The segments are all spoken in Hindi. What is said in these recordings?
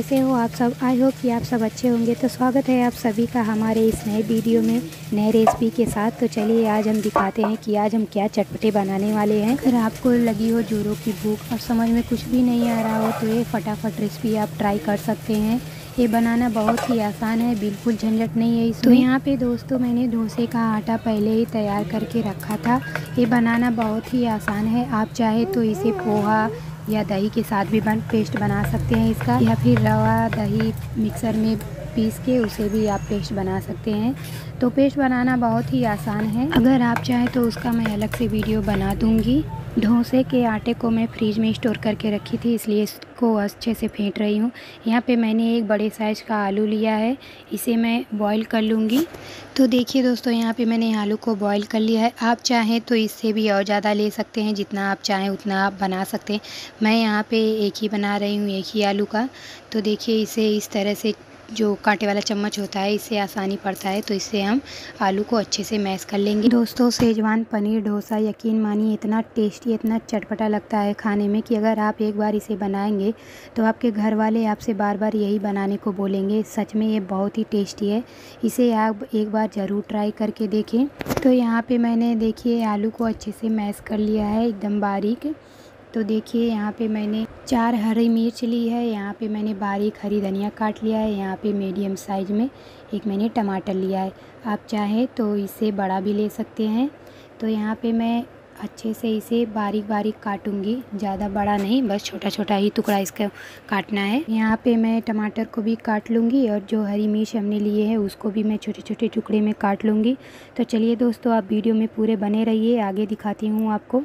कैसे हो आप सब। आई होप कि आप सब अच्छे होंगे। तो स्वागत है आप सभी का हमारे इस नए वीडियो में नए रेसिपी के साथ। तो चलिए आज हम दिखाते हैं कि आज हम क्या चटपटे बनाने वाले हैं। अगर आपको लगी हो जोरों की भूख और समझ में कुछ भी नहीं आ रहा हो तो ये फटाफट रेसिपी आप ट्राई कर सकते हैं। ये बनाना बहुत ही आसान है, बिल्कुल झंझट नहीं है इसमें। तो यहाँ पे दोस्तों मैंने डोसे का आटा पहले ही तैयार करके रखा था। ये बनाना बहुत ही आसान है। आप चाहे तो इसे पोहा या दही के साथ भी पेस्ट बना सकते हैं इसका, या फिर रवा दही मिक्सर में पीस के उसे भी आप पेस्ट बना सकते हैं। तो पेस्ट बनाना बहुत ही आसान है। अगर आप चाहें तो उसका मैं अलग से वीडियो बना दूंगी। डोसे के आटे को मैं फ्रिज में स्टोर करके रखी थी, इसलिए इसको अच्छे से फेंट रही हूँ। यहाँ पे मैंने एक बड़े साइज़ का आलू लिया है, इसे मैं बॉईल कर लूँगी। तो देखिए दोस्तों, यहाँ पे मैंने आलू को बॉईल कर लिया है। आप चाहें तो इससे भी और ज़्यादा ले सकते हैं, जितना आप चाहें उतना आप बना सकते हैं। मैं यहाँ पे एक ही बना रही हूँ, एक ही आलू का। तो देखिए इसे इस तरह से, जो कांटे वाला चम्मच होता है, इससे आसानी पड़ता है, तो इससे हम आलू को अच्छे से मैश कर लेंगे। दोस्तों शेजवान पनीर डोसा यकीन मानिए इतना टेस्टी, इतना चटपटा लगता है खाने में कि अगर आप एक बार इसे बनाएंगे तो आपके घर वाले आपसे बार बार यही बनाने को बोलेंगे। सच में ये बहुत ही टेस्टी है, इसे आप एक बार ज़रूर ट्राई करके देखें। तो यहाँ पर मैंने देखिए आलू को अच्छे से मैश कर लिया है एकदम बारीक। तो देखिए यहाँ पे मैंने 4 हरी मिर्च ली है, यहाँ पे मैंने बारीक हरी धनिया काट लिया है, यहाँ पे मीडियम साइज़ में एक मैंने टमाटर लिया है। आप चाहें तो इसे बड़ा भी ले सकते हैं। तो यहाँ पे मैं अच्छे से इसे बारीक बारीक काटूंगी, ज़्यादा बड़ा नहीं, बस छोटा छोटा ही टुकड़ा इसका काटना है। यहाँ पे मैं टमाटर को भी काट लूँगी और जो हरी मिर्च हमने लिए है उसको भी मैं छोटे छोटे टुकड़े में काट लूँगी। तो चलिए दोस्तों, आप वीडियो में पूरे बने रहिए, आगे दिखाती हूँ आपको।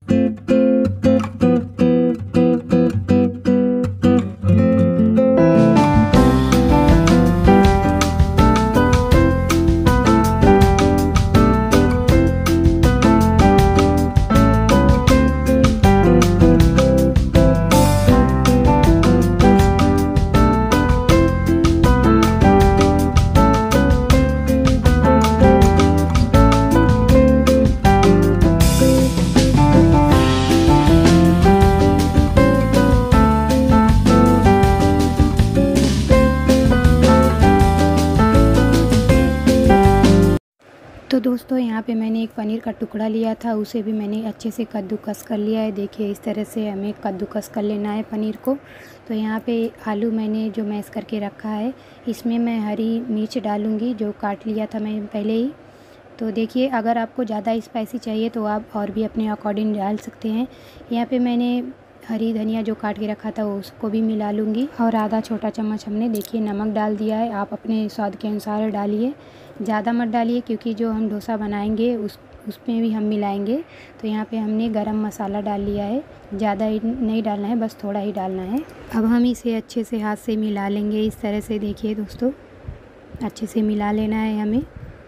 तो दोस्तों यहाँ पे मैंने एक पनीर का टुकड़ा लिया था, उसे भी मैंने अच्छे से कद्दूकस कर लिया है। देखिए इस तरह से हमें कद्दूकस कर लेना है पनीर को। तो यहाँ पे आलू मैंने जो मैश करके रखा है, इसमें मैं हरी मिर्च डालूँगी जो काट लिया था मैं पहले ही। तो देखिए अगर आपको ज़्यादा स्पाइसी चाहिए तो आप और भी अपने अकॉर्डिंग डाल सकते हैं। यहाँ पे मैंने हरी धनिया जो काट के रखा था उसको भी मिला लूँगी, और आधा छोटा चम्मच हमने देखिए नमक डाल दिया है। आप अपने स्वाद के अनुसार डालिए, ज़्यादा मत डालिए क्योंकि जो हम डोसा बनाएंगे उसमें भी हम मिलाएंगे। तो यहाँ पे हमने गरम मसाला डाल लिया है, ज़्यादा नहीं डालना है, बस थोड़ा ही डालना है। अब हम इसे अच्छे से हाथ से मिला लेंगे इस तरह से। देखिए दोस्तों, अच्छे से मिला लेना है हमें।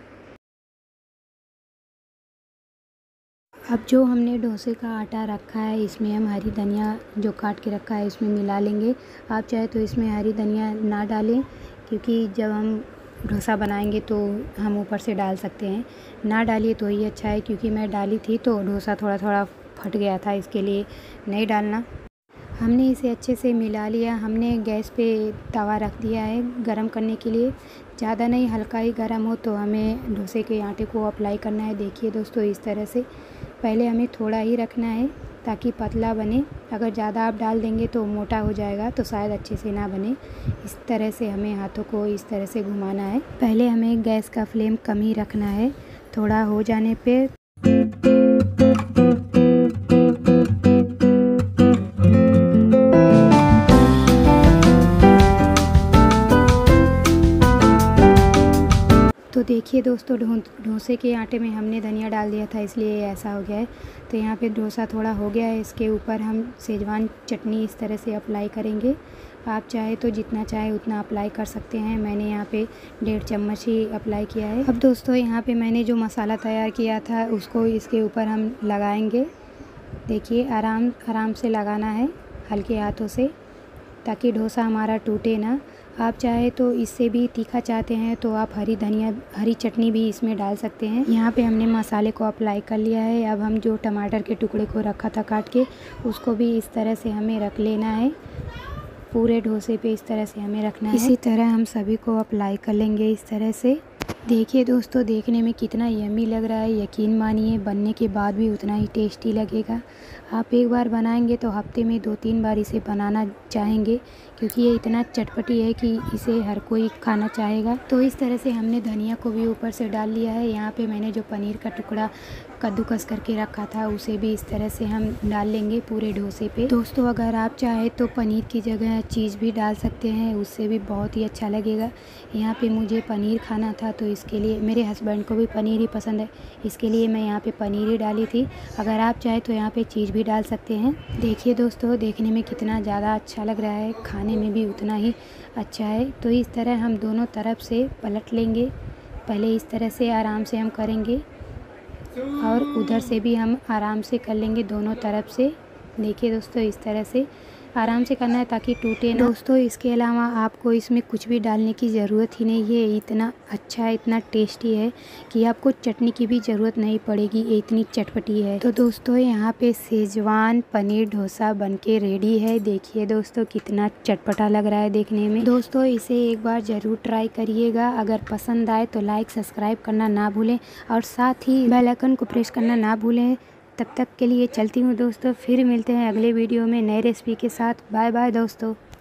अब जो हमने डोसे का आटा रखा है इसमें हम हरी धनिया जो काट के रखा है इसमें मिला लेंगे। आप चाहे तो इसमें हरी धनिया ना डालें, क्योंकि जब हम डोसा बनाएंगे तो हम ऊपर से डाल सकते हैं। ना डालिए तो ही अच्छा है, क्योंकि मैं डाली थी तो डोसा थोड़ा थोड़ा फट गया था, इसके लिए नहीं डालना। हमने इसे अच्छे से मिला लिया। हमने गैस पे तवा रख दिया है गरम करने के लिए। ज़्यादा नहीं, हल्का ही गरम हो तो हमें डोसे के आटे को अप्लाई करना है। देखिए दोस्तों इस तरह से पहले हमें थोड़ा ही रखना है ताकि पतला बने। अगर ज़्यादा आप डाल देंगे तो मोटा हो जाएगा, तो शायद अच्छे से ना बने। इस तरह से हमें हाथों को इस तरह से घुमाना है। पहले हमें गैस का फ्लेम कम ही रखना है, थोड़ा हो जाने पे तो देखिए दोस्तों, डोसे के आटे में हमने धनिया डाल दिया था इसलिए ऐसा हो गया है। तो यहाँ पे डोसा थोड़ा हो गया है, इसके ऊपर हम शेजवान चटनी इस तरह से अप्लाई करेंगे। आप चाहे तो जितना चाहे उतना अप्लाई कर सकते हैं। मैंने यहाँ पे 1.5 चम्मच ही अप्लाई किया है। अब दोस्तों यहाँ पे मैंने जो मसाला तैयार किया था उसको इसके ऊपर हम लगाएंगे। देखिए आराम से लगाना है हल्के हाथों से, ताकि डोसा हमारा टूटे ना। आप चाहे तो इससे भी तीखा चाहते हैं तो आप हरी चटनी भी इसमें डाल सकते हैं। यहाँ पे हमने मसाले को अप्लाई कर लिया है। अब हम जो टमाटर के टुकड़े को रखा था काट के, उसको भी इस तरह से हमें रख लेना है। पूरे डोसे पे इस तरह से हमें रखना है। इसी तरह हम सभी को अप्लाई कर लेंगे इस तरह से। देखिए दोस्तों, देखने में कितना यम्मी लग रहा है। यकीन मानिए बनने के बाद भी उतना ही टेस्टी लगेगा। आप एक बार बनाएंगे तो हफ्ते में 2-3 बार इसे बनाना चाहेंगे, क्योंकि ये इतना चटपटी है कि इसे हर कोई खाना चाहेगा। तो इस तरह से हमने धनिया को भी ऊपर से डाल लिया है। यहाँ पे मैंने जो पनीर का टुकड़ा कद्दूकस करके रखा था उसे भी इस तरह से हम डाल लेंगे पूरे डोसे पे। दोस्तों, अगर आप चाहे तो पनीर की जगह चीज़ भी डाल सकते हैं, उससे भी बहुत ही अच्छा लगेगा। यहाँ पे मुझे पनीर खाना था तो इसके लिए, मेरे हस्बैंड को भी पनीर ही पसंद है, इसके लिए मैं यहाँ पे पनीर ही डाली थी। अगर आप चाहे तो यहाँ पे चीज़ भी डाल सकते हैं। देखिए दोस्तों, देखने में कितना ज़्यादा अच्छा लग रहा है, खाने में भी उतना ही अच्छा है। तो इस तरह हम दोनों तरफ से पलट लेंगे। पहले इस तरह से आराम से हम करेंगे और उधर से भी हम आराम से कर लेंगे दोनों तरफ से। देखिए दोस्तों, इस तरह से आराम से करना है ताकि टूटे ना। दोस्तों, इसके अलावा आपको इसमें कुछ भी डालने की ज़रूरत ही नहीं है। इतना अच्छा है, इतना टेस्टी है कि आपको चटनी की भी ज़रूरत नहीं पड़ेगी, ये इतनी चटपटी है। तो दोस्तों, यहाँ पे शेजवान पनीर डोसा बनके रेडी है। देखिए दोस्तों, कितना चटपटा लग रहा है देखने में। दोस्तों, इसे एक बार ज़रूर ट्राई करिएगा। अगर पसंद आए तो लाइक सब्सक्राइब करना ना भूलें और साथ ही बेल आइकन को प्रेस करना ना भूलें। तब तक के लिए चलती हूँ दोस्तों, फिर मिलते हैं अगले वीडियो में नए रेसिपी के साथ। बाय बाय दोस्तों।